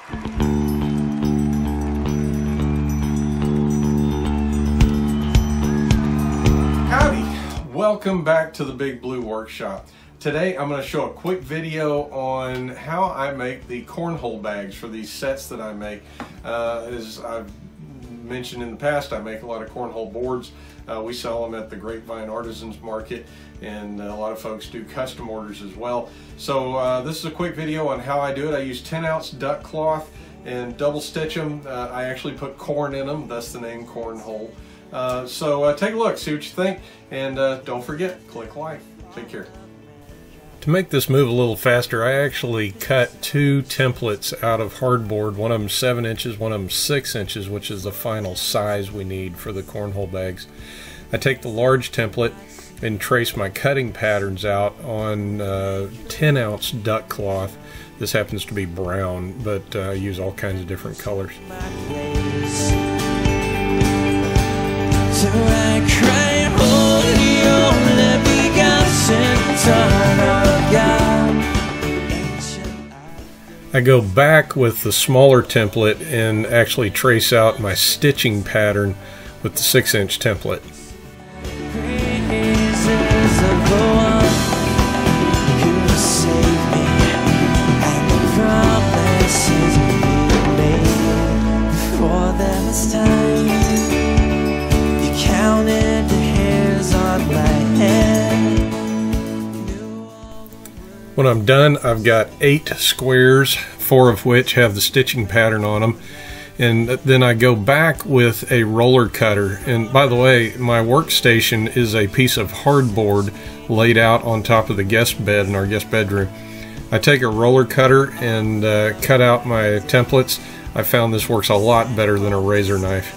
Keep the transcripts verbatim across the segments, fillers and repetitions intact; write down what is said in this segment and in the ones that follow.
Howdy! Welcome back to the Big Blue Workshop. Today I'm going to show a quick video on how I make the cornhole bags for these sets that I make. Uh, as I've mentioned in the past, I make a lot of cornhole boards. Uh, we sell them at the Grapevine Artisans Market, and a lot of folks do custom orders as well. So uh, this is a quick video on how I do it. I use ten ounce duck cloth and double stitch them. Uh, I actually put corn in them, thus the name cornhole. Uh, so uh, take a look, see what you think, and uh, don't forget, click like. Take care. To make this move a little faster, I actually cut two templates out of hardboard. One of them seven inches, one of them six inches, which is the final size we need for the cornhole bags. I take the large template and trace my cutting patterns out on uh, ten ounce duck cloth. This happens to be brown, but uh, I use all kinds of different colors. So I cry, holy, only begotten Son of God. I go back with the smaller template and actually trace out my stitching pattern with the six inch template. When I'm done, I've got eight squares, four of which have the stitching pattern on them, and then I go back with a roller cutter. And by the way, my workstation is a piece of hardboard laid out on top of the guest bed in our guest bedroom. I take a roller cutter and uh, cut out my templates. I found this works a lot better than a razor knife.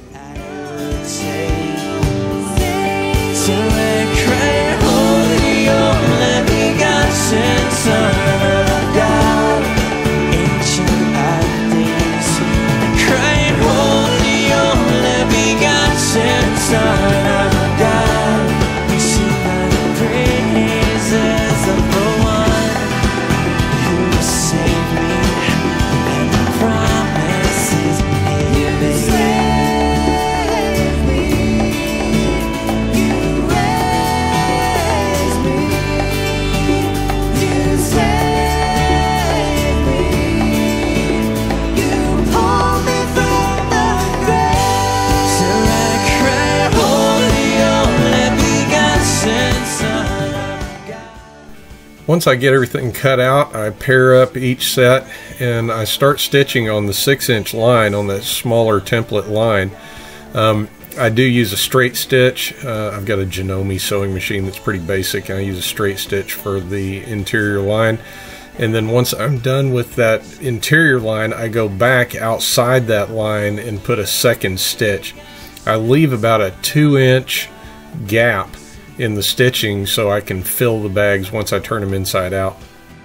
Once I get everything cut out, I pair up each set and I start stitching on the six inch line, on that smaller template line. Um, I do use a straight stitch. Uh, I've got a Janome sewing machine that's pretty basic. I use a straight stitch for the interior line. And then once I'm done with that interior line, I go back outside that line and put a second stitch. I leave about a two inch gap in the stitching so I can fill the bags once I turn them inside out.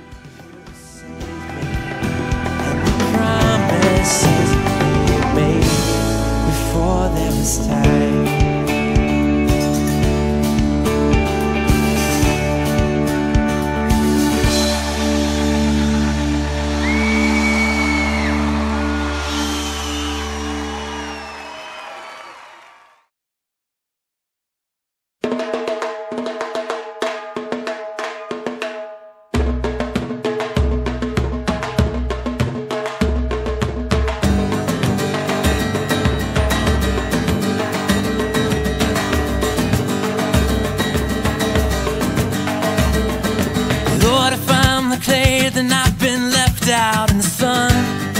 Then I've been left out in the sun,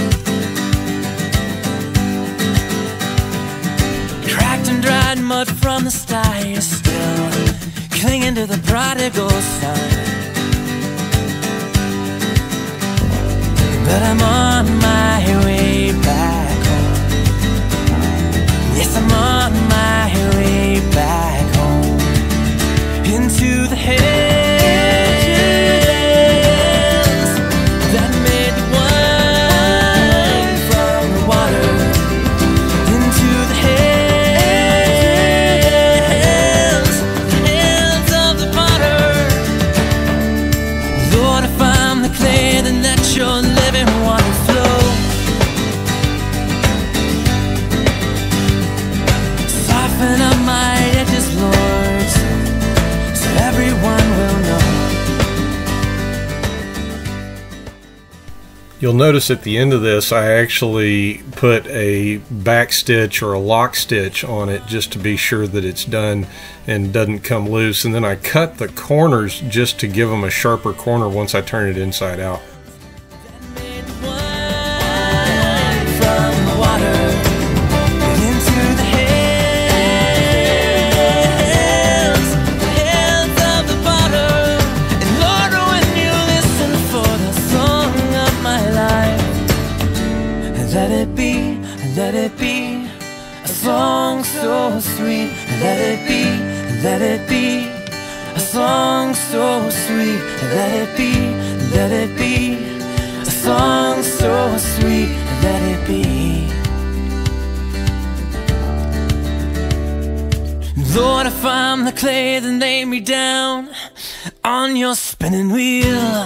cracked and dried mud from the sty, still clinging to the prodigal son. But I'm on my way back home. Yes, I'm on my way back home, into the head your living water flow. You'll notice at the end of this I actually put a back stitch or a lock stitch on it just to be sure that it's done and doesn't come loose, and then I cut the corners just to give them a sharper corner once I turn it inside out. Let it be, let it be a song so sweet. Let it be, let it be a song so sweet. Let it be, let it be a song so sweet. Let it be. Lord, if I'm the clay, then lay me down on your spinning wheel.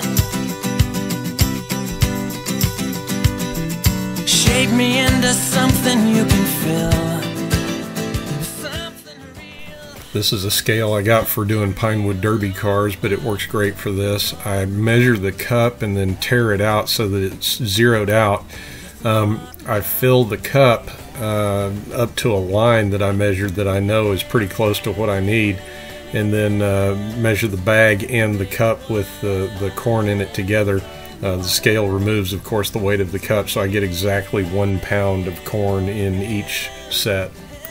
Shape me into something you can fill. Something real. This is a scale I got for doing Pinewood Derby cars, but it works great for this. I measure the cup and then tear it out so that it's zeroed out. Um, I fill the cup uh, up to a line that I measured that I know is pretty close to what I need, and then uh, measure the bag and the cup with the, the corn in it together. Uh, the scale removes, of course, the weight of the cup, so I get exactly one pound of corn in each set.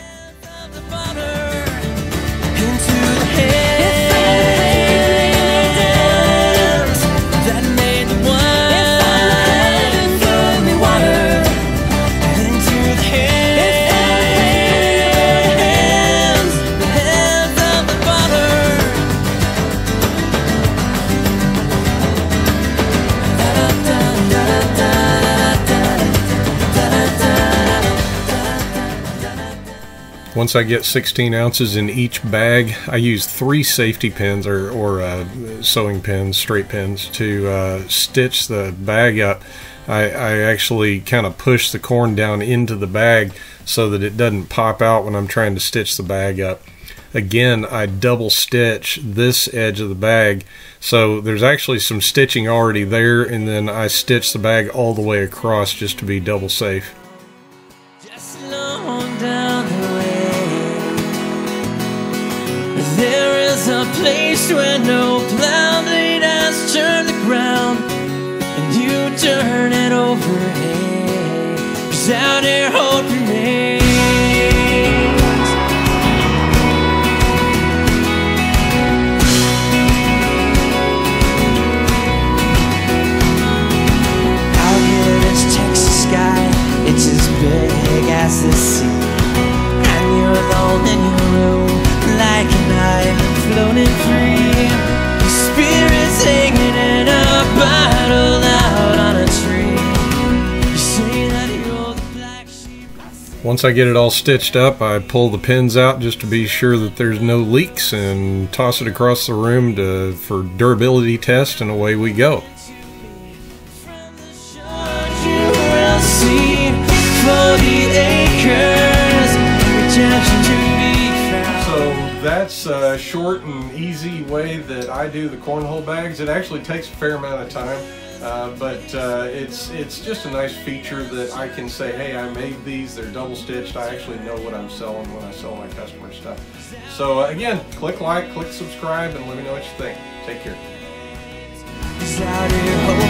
Once I get sixteen ounces in each bag, I use three safety pins or, or uh, sewing pins, straight pins, to uh, stitch the bag up. I, I actually kind of push the corn down into the bag so that it doesn't pop out when I'm trying to stitch the bag up. Again, I double stitch this edge of the bag, so there's actually some stitching already there, and then I stitch the bag all the way across just to be double safe. There is a place where no plow blade has turned the ground, and you turn it over, hey, 'cause out here hope remains. Out here this Texas sky, it's as big as the sea, and you're alone in your room like an island floating free. Your spirit's hanging in a bottle out on a tree. You say that you're the black sheep. Once I get it all stitched up, I pull the pins out just to be sure that there's no leaks and toss it across the room to, for durability test, and away we go. From the shore you will see forty acres, redemption to be found. So that's a short and easy way that I do the cornhole bags. It actually takes a fair amount of time, uh, but uh, it's it's just a nice feature that I can say, hey, I made these, they're double stitched, I actually know what I'm selling when I sell my customer stuff. So uh, again, click like, click subscribe, and let me know what you think. Take care.